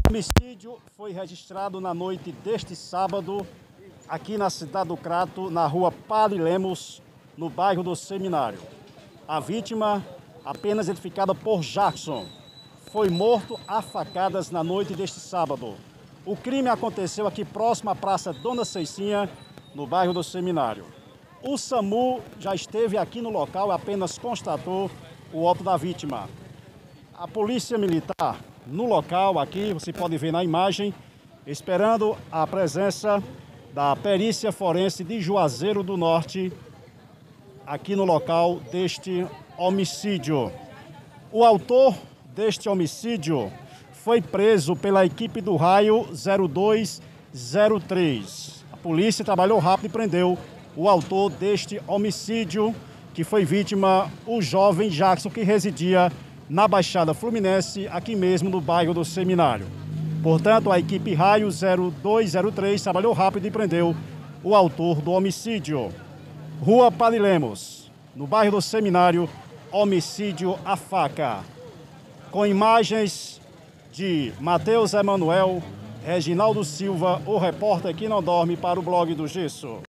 O homicídio foi registrado na noite deste sábado, aqui na cidade do Crato, na rua Padre Lemos, no bairro do Seminário. A vítima, apenas identificada por Jackson, foi morto a facadas na noite deste sábado. O crime aconteceu aqui próximo à Praça Dona Ceicinha, no bairro do Seminário. O SAMU já esteve aqui no local e apenas constatou o óbito da vítima. A polícia militar no local, aqui você pode ver na imagem, esperando a presença da perícia forense de Juazeiro do Norte, aqui no local deste homicídio. O autor deste homicídio foi preso pela equipe do Raio 0203. A polícia trabalhou rápido e prendeu o autor deste homicídio, que foi vítima, o jovem Jackson, que residia na Baixada Fluminense, aqui mesmo no bairro do Seminário. Portanto, a equipe Raio 0203 trabalhou rápido e prendeu o autor do homicídio. Rua Padre Lemos, no bairro do Seminário, homicídio à faca. Com imagens de Matheus Emanuel, Reginaldo Silva, o repórter que não dorme, para o blog do Gesso.